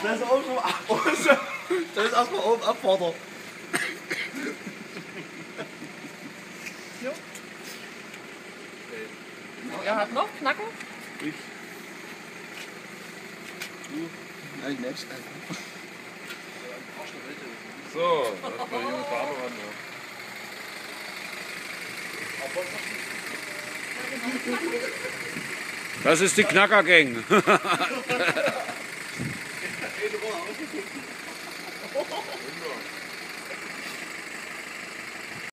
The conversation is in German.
Das ist auch schon ab. Das ist erstmal oben abfordern. Wer hat noch Knacken? Ich. Du. Nein, ich nehm's einfach. So, das ist der junge Vater ran. Das ist die Knackergang. Eine Woche ausgeguckt.